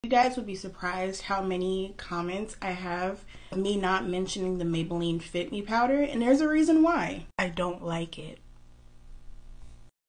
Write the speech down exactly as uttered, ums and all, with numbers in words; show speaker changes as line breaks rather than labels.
You guys would be surprised how many comments I have of me not mentioning the Maybelline Fit Me powder, and there's a reason why. I don't like it.